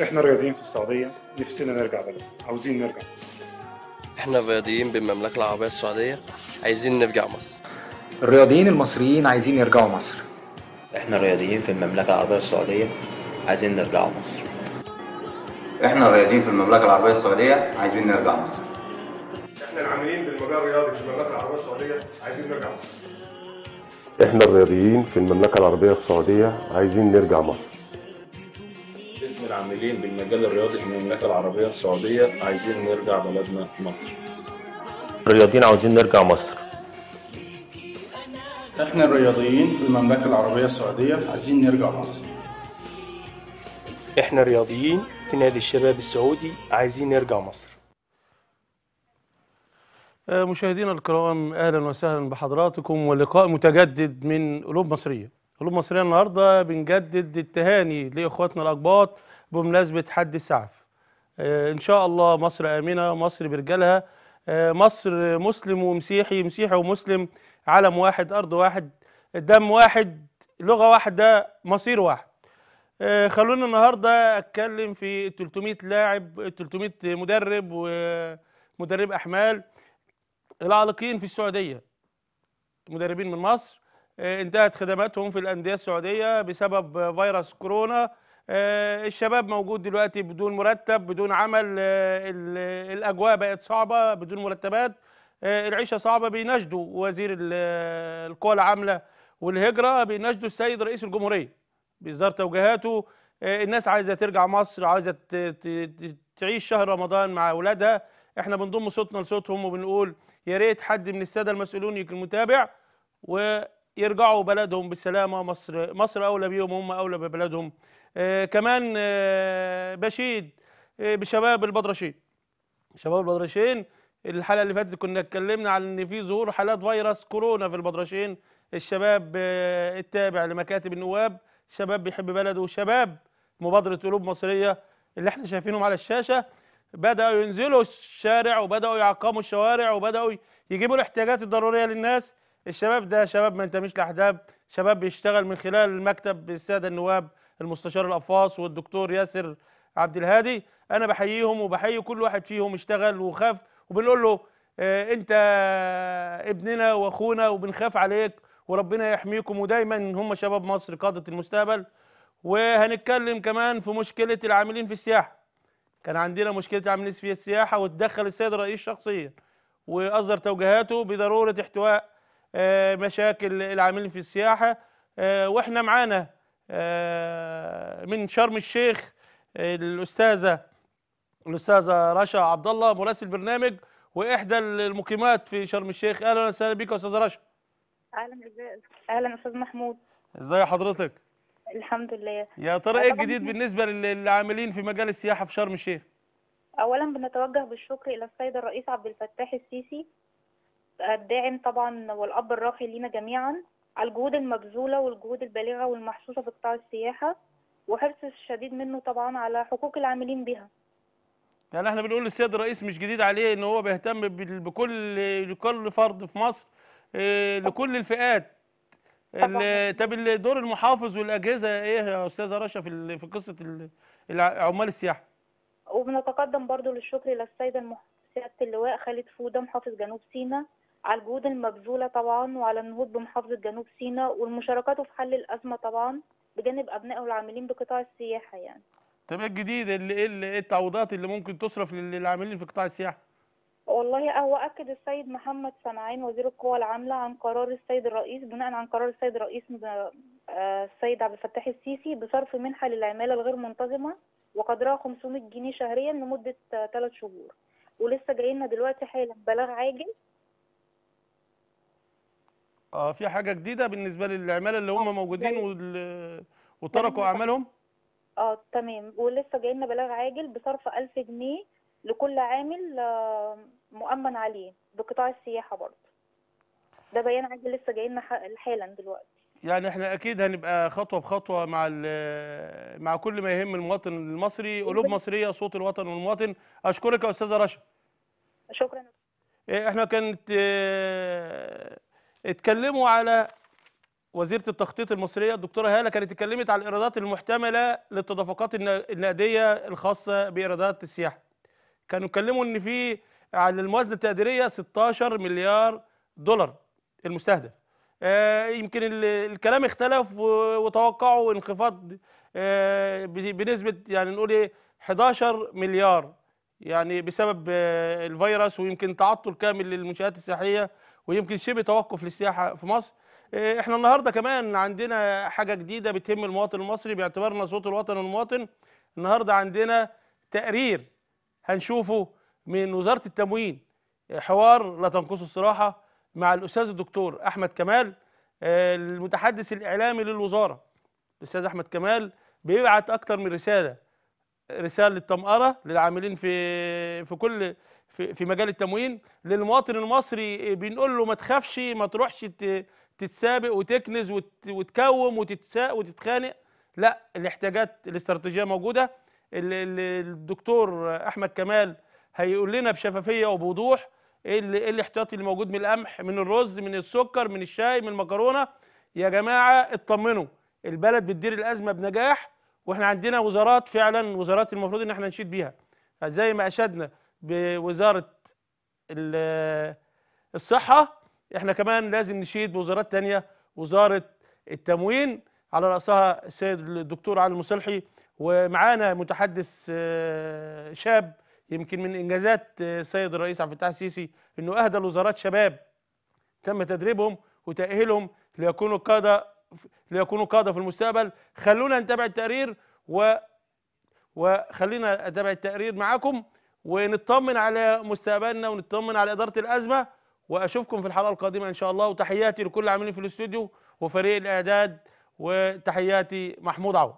احنا رياضيين في السعودية، نفسنا نرجع بلد، عاوزين نرجع مصر. احنا الرياضيين بالمملكة العربية السعودية عايزين نرجع مصر. الرياضيين المصريين عايزين يرجعوا مصر. احنا رياضيين في المملكة العربية السعودية عايزين نرجع مصر. احنا الرياضيين في المملكة العربية السعودية عايزين نرجع مصر. احنا العاملين بالمجال الرياضي في المملكة العربية السعودية عايزين نرجع مصر. احنا الرياضيين في المملكة العربية السعودية عايزين نرجع مصر. اسم العاملين بالمجال الرياضي في المملكة العربية السعودية عايزين نرجع بلدنا مصر. الرياضيين عاوزين نرجع مصر. احنا الرياضيين في المملكة العربية السعودية عايزين نرجع مصر. احنا رياضيين في نادي الشباب السعودي عايزين نرجع مصر. مشاهدينا الكرام، اهلا وسهلا بحضراتكم ولقاء متجدد من قلوب مصريه. قلوب مصريه النهارده بنجدد التهاني لاخواتنا الاقباط بمناسبه حد السعف. ان شاء الله مصر امنه، مصر برجالها، مصر مسلم ومسيحي، مسيحي ومسلم، علم واحد، ارض واحد، دم واحد، لغه واحده، مصير واحد. خلونا النهارده اتكلم في 300 لاعب، 300 مدرب ومدرب احمال العالقين في السعودية، مدربين من مصر انتهت خدماتهم في الأندية السعودية بسبب فيروس كورونا. الشباب موجود دلوقتي بدون مرتب، بدون عمل، الأجواء بقت صعبة، بدون مرتبات، العيشة صعبة. بيناشدوا وزير القوى العاملة والهجرة، بيناشدوا السيد رئيس الجمهورية بإصدار توجيهاته. الناس عايزة ترجع مصر، عايزة تعيش شهر رمضان مع أولادها. احنا بنضم صوتنا لصوتهم وبنقول يا ريت حد من الساده المسؤولين يكون متابع ويرجعوا بلدهم بالسلامه. مصر اولى بيهم، هم اولى ببلدهم. كمان بشيد بشباب البدرشين. شباب البدرشين الحلقه اللي فاتت كنا اتكلمنا عن ان في ظهور حالات فيروس كورونا في البدرشين. الشباب التابع لمكاتب النواب، شباب بيحب بلده، شباب مبادره قلوب مصريه اللي احنا شايفينهم على الشاشه، بدأوا ينزلوا الشارع وبدأوا يعقموا الشوارع وبدأوا يجيبوا الاحتياجات الضرورية للناس. الشباب ده شباب ما ينتميش لأحزاب، شباب بيشتغل من خلال مكتب السادة النواب المستشار القفاص والدكتور ياسر عبد الهادي. أنا بحييهم وبحيي كل واحد فيهم اشتغل وخاف، وبنقول له أنت ابننا وأخونا وبنخاف عليك وربنا يحميكم، ودايما هم شباب مصر قادة المستقبل. وهنتكلم كمان في مشكلة العاملين في السياحة. كان عندنا مشكلة عاملين في السياحة وتدخل السيد الرئيس شخصيا وأصدر توجيهاته بضرورة احتواء مشاكل العاملين في السياحة. واحنا معانا من شرم الشيخ الأستاذة رشا عبد الله، مراسل برنامج وإحدى المقيمات في شرم الشيخ. أهلا وسهلا بك يا أستاذة رشا. اهلا استاذ محمود. ازي حضرتك؟ الحمد لله. يا ترى ايه الجديد بالنسبه للعاملين في مجال السياحه في شرم الشيخ؟ اولا بنتوجه بالشكر الى السيد الرئيس عبد الفتاح السيسي الداعم طبعا والاب الراحل لينا جميعا على الجهود المبذوله والجهود البالغه والمحسوسه في قطاع السياحه، وحرص الشديد منه طبعا على حقوق العاملين بها. يعني احنا بنقول للسيد الرئيس مش جديد عليه ان هو بيهتم لكل فرد في مصر، لكل الفئات. طب دور المحافظ والاجهزه ايه يا استاذه رشا في قصه عمال السياحه؟ وبنتقدم برضو للشكر للسيد سياده اللواء خالد فوده محافظ جنوب سيناء على الجهود المبذوله طبعا وعلى النهوض بمحافظه جنوب سيناء ومشاركاته في حل الازمه طبعا بجانب ابنائه العاملين بقطاع السياحه. يعني طب ايه الجديد ايه التعويضات اللي ممكن تصرف للعاملين في قطاع السياحه؟ والله هو أكد السيد محمد سمعان وزير القوى العاملة عن قرار السيد الرئيس، بناء عن قرار السيد الرئيس السيد عبد الفتاح السيسي بصرف منحة للعمالة الغير منتظمة وقدرها 500 جنيه شهريا لمدة 3 شهور. ولسه جاي لنا دلوقتي حالا بلاغ عاجل. في حاجة جديدة بالنسبة للعمالة اللي هم موجودين وتركوا أعمالهم؟ تمام. ولسه جاي لنا بلاغ عاجل بصرف 1000 جنيه لكل عامل مؤمن عليه بقطاع السياحة برضه. ده بيان عاجل لسه جاي لنا حالا دلوقتي. يعني احنا اكيد هنبقى خطوة بخطوة مع كل ما يهم المواطن المصري. قلوب مصرية، صوت الوطن والمواطن. اشكرك يا استاذة رشا. شكرا. احنا كانت اتكلموا على وزيره التخطيط المصريه الدكتوره هاله كانت اتكلمت على الايرادات المحتمله للتدفقات النقديه الخاصه بايرادات السياحه. كانوا اتكلموا ان في على الموازنه التقديريه 16 مليار دولار المستهدف. يمكن الكلام اختلف وتوقعوا انخفاض بنسبه يعني نقول ايه 11 مليار يعني بسبب الفيروس، ويمكن تعطل كامل للمنشآت السياحيه، ويمكن شبه توقف للسياحه في مصر. احنا النهارده كمان عندنا حاجه جديده بتهم المواطن المصري باعتبارنا صوت الوطن والمواطن. النهارده عندنا تقرير هنشوفه من وزاره التموين، حوار لا تنقصه الصراحه مع الاستاذ الدكتور احمد كمال المتحدث الاعلامي للوزاره. الاستاذ احمد كمال بيبعت اكتر من رساله طمأنة للعاملين في مجال التموين. للمواطن المصري بنقول له ما تخافش، ما تروحش تتسابق وتكنز وتكوم وتتخانق، لا، الاحتياجات الاستراتيجيه موجوده. الدكتور احمد كمال هيقول لنا بشفافيه وبوضوح ايه الاحتياطي اللي موجود من القمح، من الرز، من السكر، من الشاي، من المكرونه. يا جماعه اطمنوا، البلد بتدير الازمه بنجاح، واحنا عندنا وزارات فعلا، وزارات المفروض ان احنا نشيد بيها زي ما اشدنا بوزاره الصحه. احنا كمان لازم نشيد بوزارات تانية، وزاره التموين على راسها السيد الدكتور علي المصلحي، ومعانا متحدث شاب يمكن من انجازات السيد الرئيس عبد الفتاح السيسي انه اهدى الوزارات شباب تم تدريبهم وتاهيلهم ليكونوا قاده في المستقبل. خلونا نتابع التقرير وخلينا نتابع التقرير معاكم ونطمن على مستقبلنا ونطمن على اداره الازمه، واشوفكم في الحلقه القادمه ان شاء الله. وتحياتي لكل عاملين في الاستوديو وفريق الاعداد، وتحياتي محمود عوض.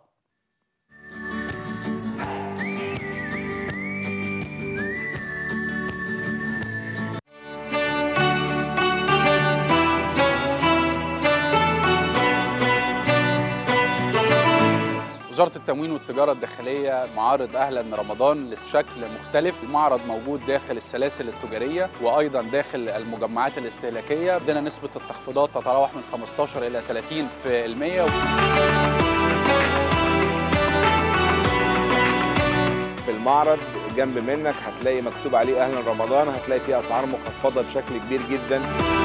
وزارة التموين والتجارة الداخلية معارض أهلا رمضان لشكل مختلف. المعرض موجود داخل السلاسل التجارية وأيضا داخل المجمعات الاستهلاكية. عندنا نسبة التخفيضات تتراوح من 15 إلى 30%. في المعرض جنب منك هتلاقي مكتوب عليه أهلا رمضان، هتلاقي فيه أسعار مخفضة بشكل كبير جدا.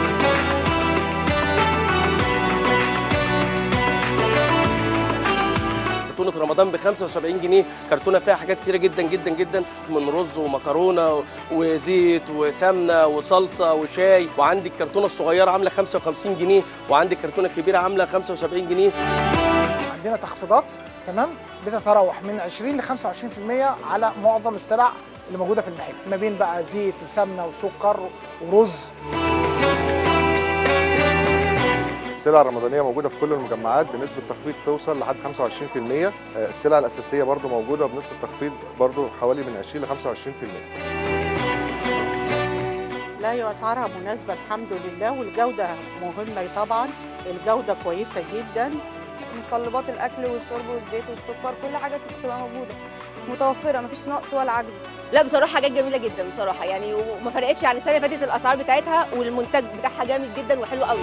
كرتونة رمضان ب 75 جنيه، كرتونة فيها حاجات كتيرة جدا جدا جدا، من رز ومكرونة وزيت وسمنة وصلصة وشاي. وعندي الكرتونة الصغيرة عاملة 55 جنيه، وعندي الكرتونة الكبيرة عاملة 75 جنيه. عندنا تخفيضات تمام بتتراوح من 20 ل 25% على معظم السلع اللي موجودة في المحل، ما بين بقى زيت وسمنة وسكر ورز. السلع الرمضانية موجودة في كل المجمعات بنسبة تخفيض توصل لحد 25%. السلع الأساسية برضو موجودة بنسبة تخفيض برضو حوالي من 20 ل 25%. لا، هي أسعارها مناسبة الحمد لله، والجودة مهمة طبعا، الجودة كويسة جدا. متطلبات الأكل والشرب والزيت والسكر كل حاجة بتبقى موجودة متوفرة، مفيش نقص ولا عجز. لا بصراحة حاجات جميلة جدا بصراحة يعني، وما فرقتش عن السنة اللي فاتت الأسعار بتاعتها، والمنتج بتاعها جامد جدا وحلو قوي.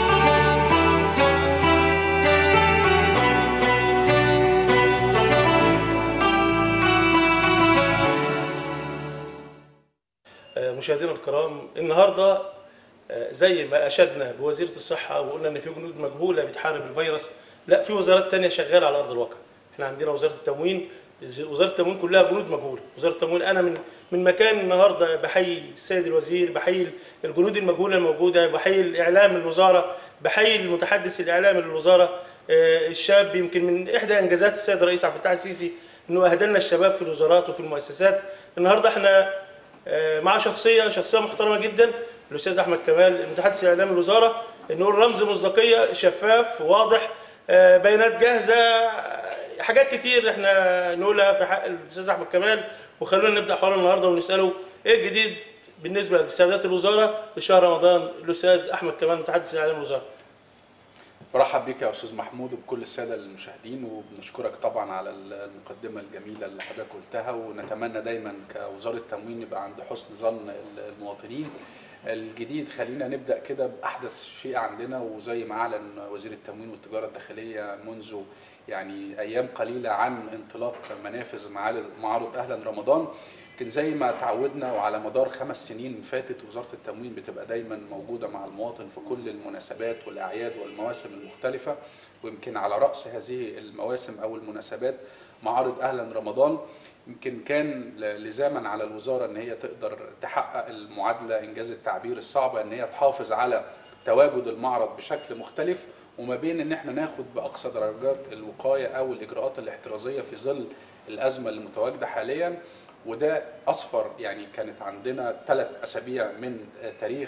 مشاهدينا الكرام، النهارده زي ما اشدنا بوزيره الصحه وقلنا ان في جنود مجهوله بتحارب الفيروس، لا، في وزارات ثانيه شغاله على ارض الواقع. احنا عندنا وزاره التموين، وزاره التموين كلها جنود مجهوله. وزاره التموين انا من مكان النهارده بحيي السيد الوزير، بحيي الجنود المجهوله الموجوده، بحيي الاعلام الوزاره، بحيي المتحدث الاعلامي للوزاره الشاب. يمكن من احدى انجازات السيد الرئيس عبد الفتاح السيسي انه اهدى لنا الشباب في الوزارات وفي المؤسسات. النهارده احنا مع شخصيه محترمه جدا، الاستاذ احمد كمال المتحدث الاعلامي للوزاره، انه رمز مصداقيه، شفاف واضح، بيانات جاهزه، حاجات كتير احنا نقولها في حق الاستاذ احمد كمال. وخلونا نبدا حوار النهارده ونساله ايه الجديد بالنسبه لاستعدادات الوزاره لشهر رمضان. الاستاذ احمد كمال المتحدث الاعلامي للوزاره. برحب بك يا استاذ محمود وبكل الساده المشاهدين، وبنشكرك طبعا على المقدمه الجميله اللي حضرتك قلتها، ونتمنى دايما كوزاره تموين يبقى عند حسن ظن المواطنين. الجديد خلينا نبدأ كده بأحدث شيء عندنا، وزي ما أعلن وزير التموين والتجارة الداخلية منذ يعني أيام قليلة عن انطلاق منافذ معارض أهلا رمضان. كان زي ما تعودنا وعلى مدار 5 سنين فاتت وزارة التموين بتبقى دايما موجودة مع المواطن في كل المناسبات والأعياد والمواسم المختلفة، ويمكن على رأس هذه المواسم أو المناسبات معارض أهلا رمضان. يمكن كان لزاما على الوزارة ان هي تقدر تحقق المعادلة انجاز التعبير الصعبة، ان هي تحافظ على تواجد المعرض بشكل مختلف، وما بين ان احنا ناخد باقصى درجات الوقاية او الاجراءات الاحترازية في ظل الازمة المتواجدة حاليا. وده اصفر يعني كانت عندنا 3 أسابيع من تاريخ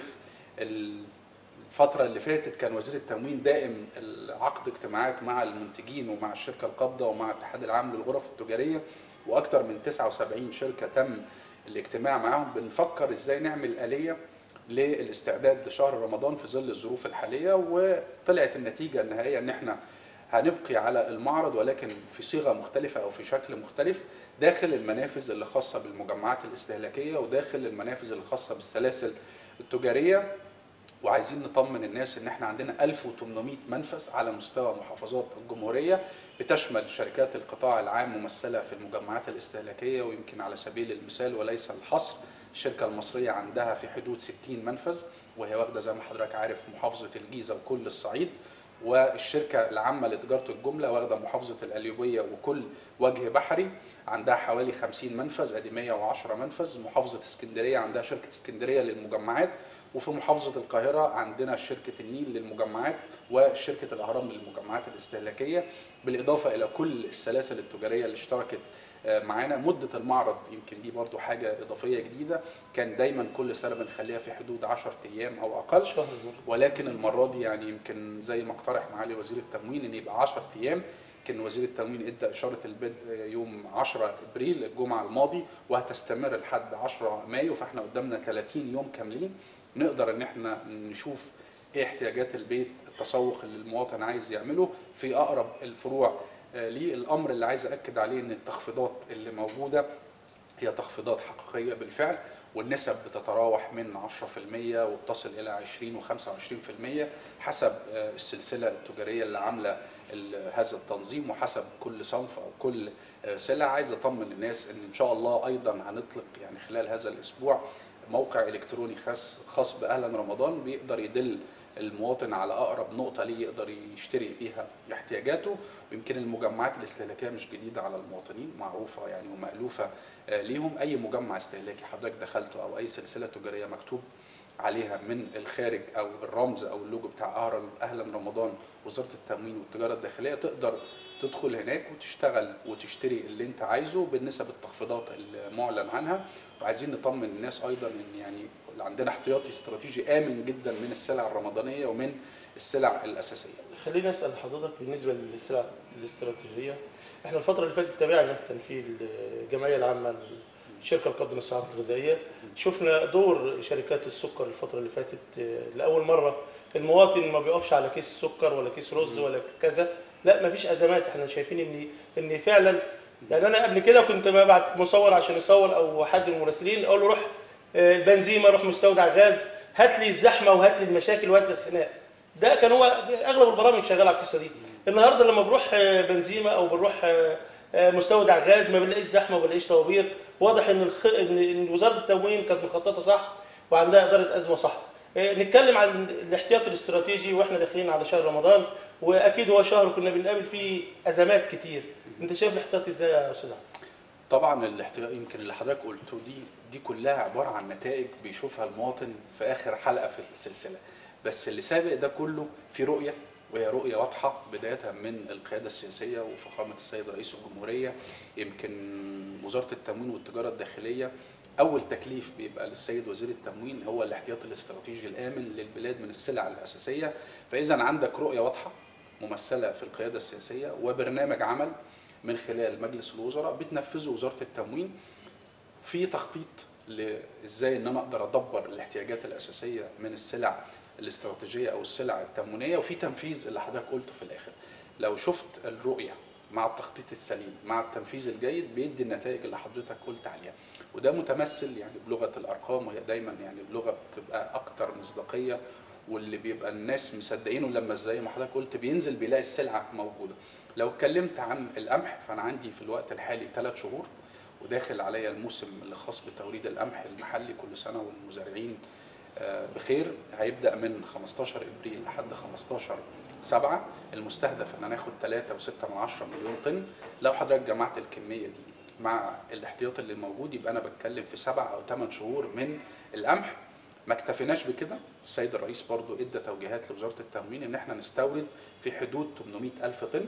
الفترة اللي فاتت كان وزير التموين دائم عقد اجتماعات مع المنتجين ومع الشركة القابضة ومع الاتحاد العام للغرف التجارية، واكثر من 79 شركه تم الاجتماع معاهم بنفكر ازاي نعمل آلية للاستعداد لشهر رمضان في ظل الظروف الحاليه. وطلعت النتيجه النهائيه ان احنا هنبقي على المعرض ولكن في صيغه مختلفه او في شكل مختلف داخل المنافذ اللي خاصه بالمجمعات الاستهلاكيه وداخل المنافذ اللي خاصه بالسلاسل التجاريه. وعايزين نطمن الناس ان احنا عندنا 1800 منفذ على مستوى محافظات الجمهوريه، بتشمل شركات القطاع العام ممثله في المجمعات الاستهلاكيه. ويمكن على سبيل المثال وليس الحصر الشركه المصريه عندها في حدود 60 منفذ، وهي واخده زي ما حضرتك عارف محافظه الجيزه وكل الصعيد. والشركه العامه لتجاره الجمله واخده محافظه القليوبيه وكل وجه بحري عندها حوالي 50 منفذ، ادي 110 منفذ. محافظه اسكندريه عندها شركه اسكندريه للمجمعات، وفي محافظة القاهرة عندنا شركة النيل للمجمعات وشركة الأهرام للمجمعات الاستهلاكية، بالإضافة إلى كل السلاسل التجارية اللي اشتركت معانا. مدة المعرض يمكن دي برضو حاجة إضافية جديدة، كان دايما كل سنة بنخليها في حدود 10 أيام أو أقل، ولكن المرة دي يعني يمكن زي ما اقترح معالي وزير التموين إن يبقى 10 أيام. كان وزير التموين ادى اشاره البدء يوم 10 ابريل الجمعه الماضي وهتستمر لحد 10 مايو، فاحنا قدامنا 30 يوم كاملين نقدر ان احنا نشوف ايه احتياجات البيت، التسوق اللي المواطن عايز يعمله في اقرب الفروع ليه. الامر اللي عايز اكد عليه ان التخفيضات اللي موجوده هي تخفيضات حقيقيه بالفعل، والنسب بتتراوح من 10% وبتصل الى 20 و25% حسب السلسله التجاريه اللي عامله هذا التنظيم وحسب كل صنف او كل سلعه. عايز اطمن الناس ان شاء الله ايضا هنطلق يعني خلال هذا الاسبوع موقع الكتروني خاص باهلا رمضان بيقدر يدل المواطن على اقرب نقطه ليه يقدر يشتري بيها احتياجاته. ويمكن المجمعات الاستهلاكيه مش جديده على المواطنين، معروفه يعني ومألوفه ليهم. اي مجمع استهلاكي حضرتك دخلته او اي سلسله تجاريه مكتوب عليها من الخارج او الرمز او اللوجو بتاع اهلا رمضان وزاره التموين والتجاره الداخليه، تقدر تدخل هناك وتشتغل وتشتري اللي انت عايزه بالنسب التخفيضات المعلن عنها. وعايزين نطمن الناس ايضا ان يعني عندنا احتياطي استراتيجي امن جدا من السلع الرمضانيه ومن السلع الاساسيه. خليني اسال حضرتك بالنسبه للسلع الاستراتيجيه، احنا الفتره اللي فاتت تابعنا كان في الجمعيه العامه الشركه القابضه للصناعات الغذائيه، شفنا دور شركات السكر الفتره اللي فاتت. لاول مره المواطن ما بيقفش على كيس سكر ولا كيس رز ولا كذا، لا ما فيش ازمات. احنا شايفين ان فعلا يعني انا قبل كده كنت ببعت مصور عشان يصور او حد من المراسلين اقول له روح البنزيمه، روح مستودع غاز، هات لي الزحمه وهات لي المشاكل وهات لي الخناق. ده كان هو اغلب البرامج شغاله على القصه دي. النهارده لما بروح بنزيمه او بنروح مستودع غاز ما بنلاقيش زحمه وما بنلاقيش طوابير. واضح ان وزاره التموين كانت مخططه صح وعندها اداره ازمه صح. نتكلم عن الاحتياط الاستراتيجي واحنا داخلين على شهر رمضان، واكيد هو شهر كنا بنقابل فيه ازمات كتير. انت شايف الاحتياط ازاي يا استاذ احمد؟ طبعا الاحتياط يمكن اللي حضرتك قلته دي كلها عباره عن نتائج بيشوفها المواطن في اخر حلقه في السلسله، بس اللي سابق ده كله في رؤيه، وهي رؤيه واضحه بدايه من القياده السياسيه وفخامه السيد رئيس الجمهوريه. يمكن وزاره التموين والتجاره الداخليه اول تكليف بيبقى للسيد وزير التموين هو الاحتياط الاستراتيجي الامن للبلاد من السلع الاساسيه. فاذا عندك رؤيه واضحه ممثله في القياده السياسيه وبرنامج عمل من خلال مجلس الوزراء بتنفذه وزاره التموين في تخطيط ازاي ان انا اقدر ادبر الاحتياجات الاساسيه من السلع الاستراتيجيه او السلع التموينيه، وفي تنفيذ اللي حضرتك قلته في الاخر. لو شفت الرؤيه مع التخطيط السليم مع التنفيذ الجيد بيدي النتائج اللي حضرتك قلت عليها، وده متمثل يعني بلغه الارقام، وهي دايما يعني بلغه بتبقى اكتر مصداقيه، واللي بيبقى الناس مصدقينه لما زي ما حضرتك قلت بينزل بيلاقي السلعه موجوده. لو اتكلمت عن القمح فانا عندي في الوقت الحالي 3 شهور وداخل عليا الموسم اللي خاص بتوريد القمح المحلي، كل سنه والمزارعين بخير. هيبدا من 15 ابريل لحد 15/7، المستهدف ان ناخد 3.6 مليون طن. لو حضرتك جمعت الكميه دي مع الاحتياط اللي موجود يبقى انا بتكلم في 7 أو 8 شهور من القمح. ما اكتفيناش بكده، السيد الرئيس برضو ادى توجيهات لوزاره التموين ان احنا نستورد في حدود 800,000 طن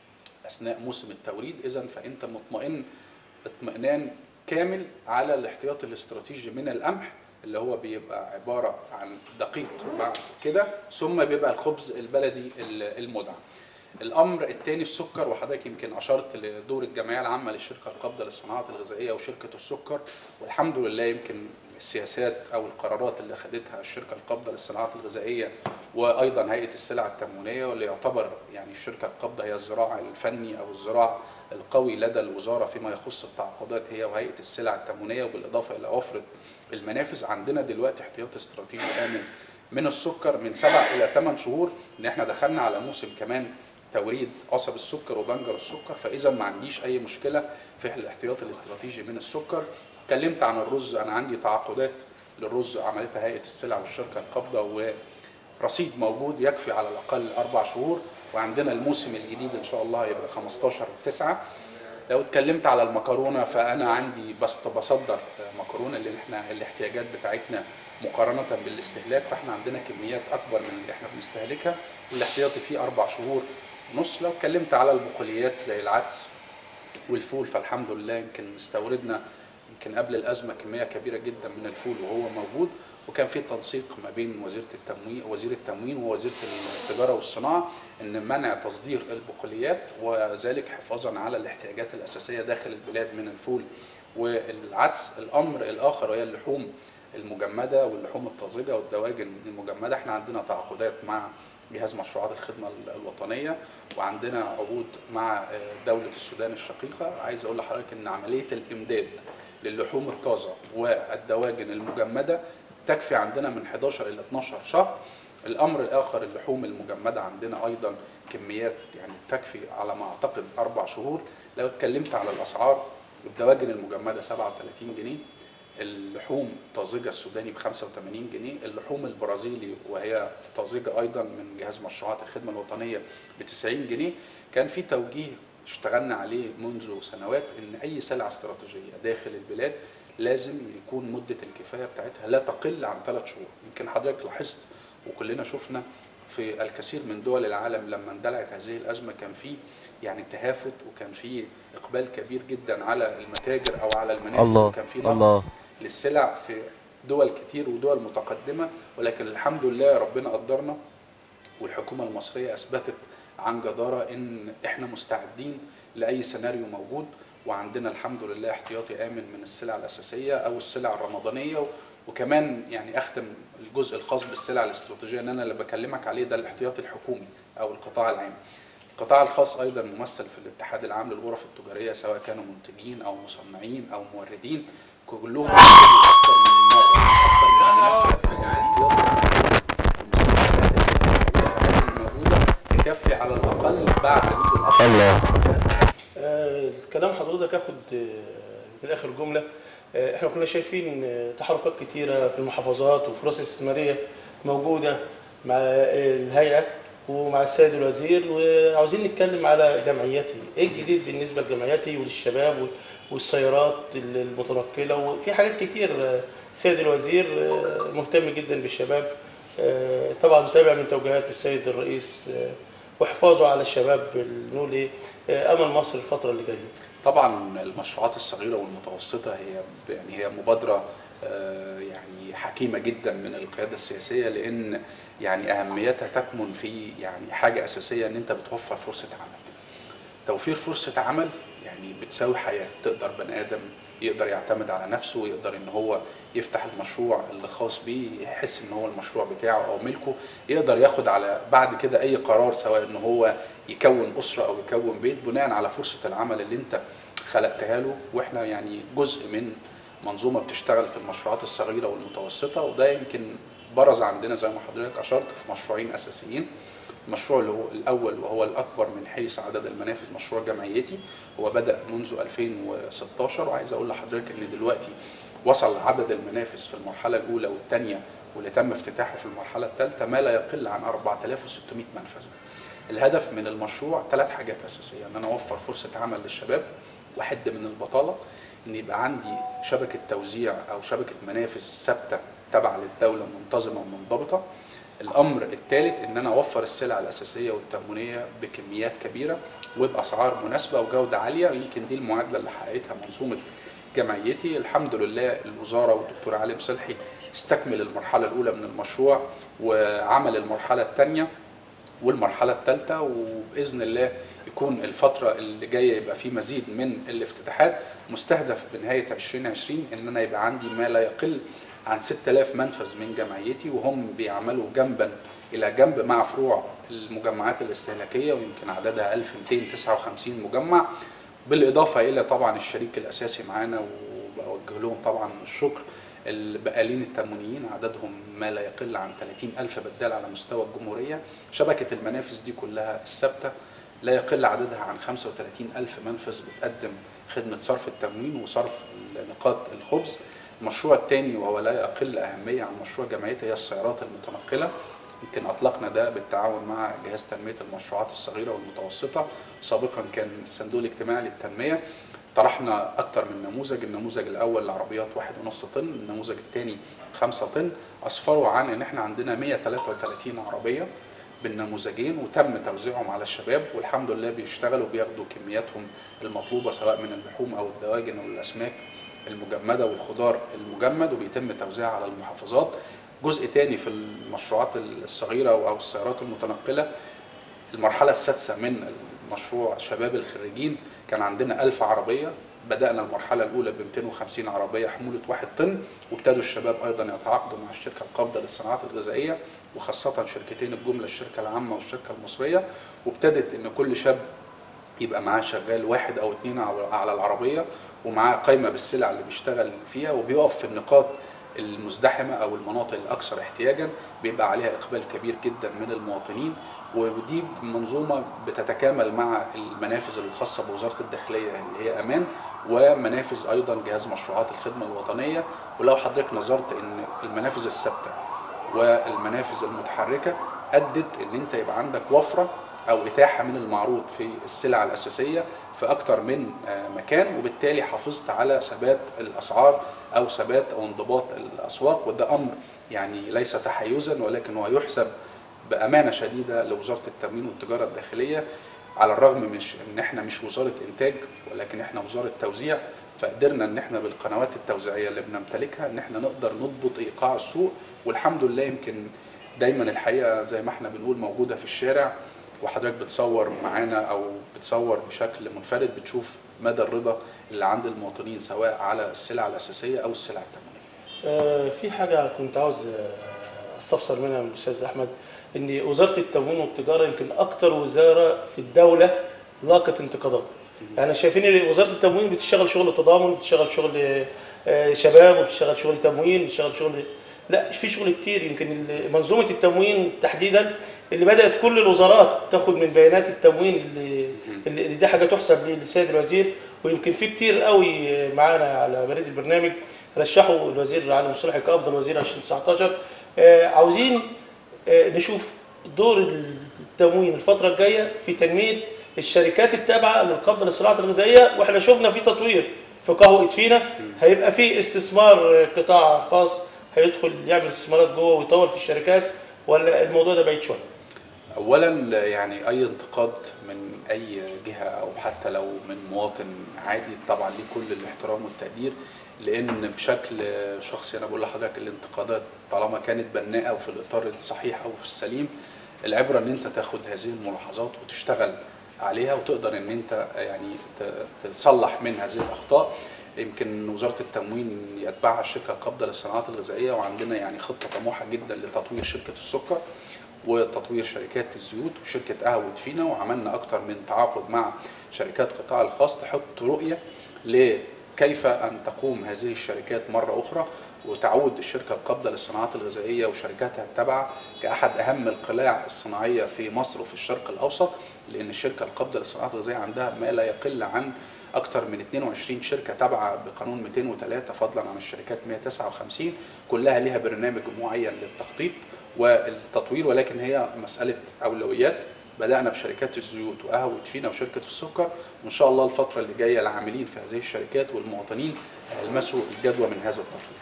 اثناء موسم التوريد. اذا فانت مطمئن اطمئنان كامل على الاحتياط الاستراتيجي من القمح اللي هو بيبقى عباره عن دقيق بعد كده، ثم بيبقى الخبز البلدي المدعم. الامر الثاني السكر، وحضرتك يمكن اشرت لدور الجمعيه العامه للشركه القابضه للصناعات الغذائيه وشركه السكر، والحمد لله يمكن السياسات او القرارات اللي اخذتها الشركه القابضه للصناعات الغذائيه وايضا هيئه السلع التموينيه، واللي يعتبر يعني الشركه القابضه هي الذراع الفني او الذراع القوي لدى الوزاره فيما يخص التعاقدات، هي وهيئه السلع التموينيه، وبالاضافه الى وفره المنافذ. عندنا دلوقتي احتياط استراتيجي امن من السكر من 7 إلى 8 شهور، ان احنا دخلنا على موسم كمان توريد قصب السكر وبنجر السكر، فاذا ما عنديش اي مشكله في الاحتياط الاستراتيجي من السكر. اتكلمت عن الرز، انا عندي تعاقدات للرز عملتها هيئه السلع والشركه القابضه ورصيد موجود يكفي على الاقل 4 شهور، وعندنا الموسم الجديد ان شاء الله هيبقى 15/9. لو اتكلمت على المكرونه فانا عندي بصدر مكرونه اللي احنا الاحتياجات بتاعتنا مقارنه بالاستهلاك، فاحنا عندنا كميات اكبر من اللي احنا بنستهلكها، والاحتياطي فيه 4 شهور ونص. لو اتكلمت على البقوليات زي العدس والفول فالحمد لله يمكن استوردنا يمكن قبل الازمه كميه كبيره جدا من الفول وهو موجود، وكان في تنسيق ما بين وزير التموين ووزيره التجاره والصناعه ان منع تصدير البقوليات، وذلك حفاظا على الاحتياجات الاساسيه داخل البلاد من الفول والعدس. الامر الاخر وهي اللحوم المجمده واللحوم الطازجه والدواجن المجمده، احنا عندنا تعاقدات مع جهاز مشروعات الخدمه الوطنيه، وعندنا عقود مع دوله السودان الشقيقه. عايز اقول لحضرتك ان عمليه الامداد للحوم الطازه والدواجن المجمده تكفي عندنا من 11 إلى 12 شهر. الامر الاخر اللحوم المجمده عندنا ايضا كميات يعني تكفي على ما اعتقد 4 شهور. لو اتكلمت على الاسعار، الدواجن المجمده 37 جنيه، اللحوم طازجه السوداني ب 85 جنيه، اللحوم البرازيلي وهي طازجه ايضا من جهاز مشروعات الخدمه الوطنيه ب 90 جنيه. كان في توجيه اشتغلنا عليه منذ سنوات ان اي سلعه استراتيجيه داخل البلاد لازم يكون مده الكفايه بتاعتها لا تقل عن 3 شهور. يمكن حضرتك لاحظت وكلنا شفنا في الكثير من دول العالم لما اندلعت هذه الازمه كان في يعني تهافت، وكان في اقبال كبير جدا على المتاجر او على المنافذ، وكان في نقص للسلع في دول كتير ودول متقدمه، ولكن الحمد لله ربنا قدرنا والحكومه المصريه اثبتت عن جداره ان احنا مستعدين لاي سيناريو موجود، وعندنا الحمد لله احتياطي امن من السلع الاساسيه او السلع الرمضانيه. وكمان يعني اختم الجزء الخاص بالسلع الاستراتيجيه ان انا اللي بكلمك عليه ده الاحتياطي الحكومي او القطاع العام. القطاع الخاص ايضا ممثل في الاتحاد العام للغرف التجاريه، سواء كانوا منتجين او مصنعين او موردين، كلهم اكثر من مره اكثر من الموجوده تكفي على الاقل بعد الله. كلام حضرتك اخد من اخر جمله. احنا كنا شايفين تحركات كتيره في المحافظات وفرص استثماريه موجوده مع الهيئه ومع السيد الوزير، وعاوزين نتكلم على جمعياتي. ايه الجديد بالنسبه لجمعياتي وللشباب والسيارات المتنقله، وفي حاجات كتير. السيد الوزير مهتم جدا بالشباب، طبعا تابع من توجيهات السيد الرئيس وحفاظه على الشباب. نقول ايه امل مصر الفتره اللي جايه؟ طبعا المشروعات الصغيره والمتوسطه هي مبادره يعني حكيمه جدا من القياده السياسيه، لان يعني اهميتها تكمن في يعني حاجه اساسيه ان انت بتوفر فرصه عمل. توفير فرصه عمل يعني بتساوي حياه، تقدر بني ادم يقدر يعتمد على نفسه، يقدر ان هو يفتح المشروع اللي خاص بيه، يحس ان هو المشروع بتاعه او ملكه، يقدر ياخد على بعد كده اي قرار، سواء ان هو يكون اسره او يكون بيت بناء على فرصه العمل اللي انت خلقتها له. واحنا يعني جزء من منظومه بتشتغل في المشروعات الصغيره والمتوسطه، وده يمكن برز عندنا زي ما حضرتك اشرت في مشروعين اساسيين. المشروع اللي هو الاول وهو الاكبر من حيث عدد المنافذ مشروع جمعيتي، هو بدا منذ 2016، وعايز اقول لحضرتك ان دلوقتي وصل عدد المنافذ في المرحله الاولى والثانيه واللي تم افتتاحه في المرحله الثالثه ما لا يقل عن 4600 منفذ. الهدف من المشروع 3 حاجات اساسيه: ان انا اوفر فرصه عمل للشباب واحد من البطاله، ان يبقى عندي شبكه توزيع او شبكه منافذ ثابته تابعه للدوله منتظمه ومنضبطه. الامر الثالث ان انا اوفر السلع الاساسيه والتموينيه بكميات كبيره وباسعار مناسبه وجوده عاليه. يمكن دي المعادله اللي حققتها منظومه جمعيتي. الحمد لله الوزاره والدكتور علي مصلحي استكمل المرحله الاولى من المشروع وعمل المرحله الثانيه والمرحله الثالثه، وباذن الله يكون الفتره اللي جايه يبقى في مزيد من الافتتاحات. مستهدف بنهايه 2020 ان انا يبقى عندي ما لا يقل عن 6000 منفذ من جمعيتي، وهم بيعملوا جنبا الى جنب مع فروع المجمعات الاستهلاكيه، ويمكن عددها 1259 مجمع، بالاضافه الى طبعا الشريك الاساسي معانا وبوجه لهم طبعا الشكر البقالين التموينيين، عددهم ما لا يقل عن 30,000 بدال على مستوى الجمهوريه. شبكه المنافذ دي كلها الثابته لا يقل عددها عن 35,000 منفذ بتقدم خدمه صرف التموين وصرف نقاط الخبز. المشروع الثاني وهو لا يقل اهميه عن مشروع جمعيتي هي السيارات المتنقله. يمكن اطلقنا ده بالتعاون مع جهاز تنميه المشروعات الصغيره والمتوسطه، سابقا كان الصندوق الاجتماعي للتنميه. طرحنا اكثر من نموذج، النموذج الاول لعربيات 1.5 طن، النموذج الثاني 5 طن، اسفروا عن ان احنا عندنا 133 عربيه بالنموذجين وتم توزيعهم على الشباب، والحمد لله بيشتغلوا بياخدوا كمياتهم المطلوبه سواء من اللحوم او الدواجن او الاسماك المجمده والخضار المجمد، وبيتم توزيعها على المحافظات. جزء تاني في المشروعات الصغيره او السيارات المتنقله، المرحله السادسه من مشروع شباب الخريجين كان عندنا 1000 عربيه. بدانا المرحله الاولى ب 250 عربيه حموله 1 طن، وابتدوا الشباب ايضا يتعاقدوا مع الشركه القابضه للصناعات الغذائيه، وخاصه شركتين الجمله الشركه العامه والشركه المصريه، وابتدت ان كل شاب يبقى معاه شغال 1 أو 2 على العربيه، ومعاه قائمه بالسلع اللي بيشتغل فيها، وبيقف في النقاط المزدحمه او المناطق الاكثر احتياجا بيبقى عليها اقبال كبير جدا من المواطنين. ودي منظومه بتتكامل مع المنافذ الخاصه بوزاره الداخليه اللي هي امان، ومنافذ ايضا جهاز مشروعات الخدمه الوطنيه. ولو حضرتك نظرت ان المنافذ الثابته والمنافذ المتحركه ادت ان انت يبقى عندك وفره او اتاحه من المعروض في السلع الاساسيه في اكثر من مكان، وبالتالي حافظت على ثبات الاسعار او ثبات او انضباط الاسواق. وده امر يعني ليس تحيزا، ولكن هو يحسب بامانه شديده لوزاره التموين والتجاره الداخليه، على الرغم مش ان احنا مش وزاره انتاج ولكن احنا وزاره توزيع، فقدرنا ان احنا بالقنوات التوزيعيه اللي بنمتلكها ان احنا نقدر نضبط ايقاع السوق. والحمد لله يمكن دايما الحقيقه زي ما احنا بنقول موجوده في الشارع، وحضرتك بتصور معانا او بتصور بشكل منفرد بتشوف مدى الرضا اللي عند المواطنين سواء على السلع الاساسيه او السلع التموينيه. في حاجه كنت عاوز استفسر منها من الاستاذ احمد، ان وزاره التموين والتجاره يمكن اكتر وزاره في الدوله لاقت انتقادات. يعني شايفين ان وزاره التموين بتشتغل شغل تضامن، بتشتغل شغل شباب، وبتشتغل شغل تموين، بتشتغل شغل، لا في شغل كتير. يمكن منظومه التموين تحديدا اللي بدات كل الوزارات تاخد من بيانات التموين اللي دي حاجه تحسب للسيد الوزير. ويمكن في كتير قوي معانا على بريد البرنامج رشحوا الوزير علي مصلحي كافضل وزير 2019. عاوزين نشوف دور التموين الفتره الجايه في تنميه الشركات التابعه للقبضه للصناعات الغذائيه. واحنا شفنا في تطوير في قهوه ادفينا، هيبقى في استثمار قطاع خاص هيدخل يعمل استثمارات جوه ويطور في الشركات، ولا الموضوع ده بعيد شويه؟ اولا يعني اي انتقاد من اي جهه او حتى لو من مواطن عادي طبعا ليه كل الاحترام والتقدير، لان بشكل شخصي انا بقول لحضرتك الانتقادات طالما كانت بناءه وفي الاطار الصحيح او في السليم، العبره ان انت تاخد هذه الملاحظات وتشتغل عليها وتقدر ان انت يعني تصلح من هذه الاخطاء. يمكن وزاره التموين يتبعها الشركه القابضه للصناعات الغذائيه، وعندنا يعني خطه طموحه جدا لتطوير شركه السكر، وتطوير شركات الزيوت وشركه قهوه فينا، وعملنا اكتر من تعاقد مع شركات القطاع الخاص تحط رؤيه لكيف ان تقوم هذه الشركات مره اخرى وتعود الشركه القابضه للصناعات الغذائيه وشركاتها التابعه كاحد اهم القلاع الصناعيه في مصر وفي الشرق الاوسط، لان الشركه القابضه للصناعات الغذائيه عندها ما لا يقل عن اكثر من 22 شركه تابعه بقانون 203 فضلا عن الشركات 159، كلها لها برنامج معين للتخطيط والتطوير، ولكن هي مساله اولويات. بدانا بشركات الزيوت وقهوه فينا وشركه السكر، وان شاء الله الفتره اللي جايه العاملين في هذه الشركات والمواطنين يلمسوا الجدوى من هذا التطوير.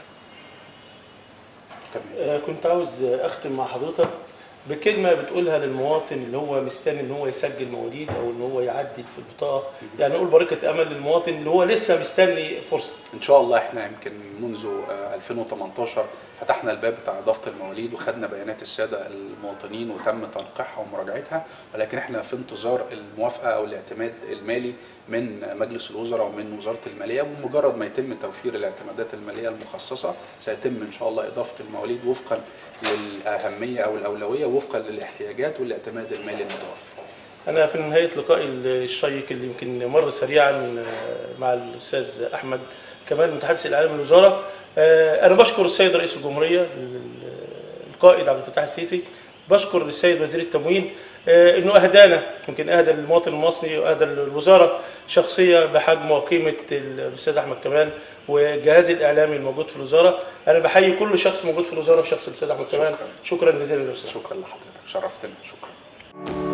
كنت عاوز اختم مع حضرتك بكلمه بتقولها للمواطن اللي هو مستني ان هو يسجل مواليد او ان هو يعدل في البطاقه، يعني نقول بركه امل للمواطن اللي هو لسه مستني فرصه. ان شاء الله احنا يمكن منذ 2018 فتحنا الباب بتاع اضافه المواليد وخدنا بيانات الساده المواطنين وتم تنقيحها ومراجعتها، ولكن احنا في انتظار الموافقه او الاعتماد المالي من مجلس الوزراء ومن وزاره الماليه، ومجرد ما يتم توفير الاعتمادات الماليه المخصصه سيتم ان شاء الله اضافه المواليد وفقا للاهميه او الاولويه وفقا للاحتياجات والاعتماد المالي المتوفر. أنا في نهاية لقائي الشيق اللي يمكن مر سريعا مع الأستاذ أحمد كمال متحدث الإعلام الوزارة، أنا بشكر السيد رئيس الجمهورية القائد عبد الفتاح السيسي، بشكر السيد وزير التموين إنه أهدانا، يمكن أهدى للمواطن المصري وأهدى للوزارة شخصية بحجم وقيمة الأستاذ أحمد كمال والجهاز الإعلامي الموجود في الوزارة. أنا بحيي كل شخص موجود في الوزارة في شخص الأستاذ أحمد كمال. شكرا جزيلا للأستاذ. شكرا لحضرتك، شرفتنا. شكرا.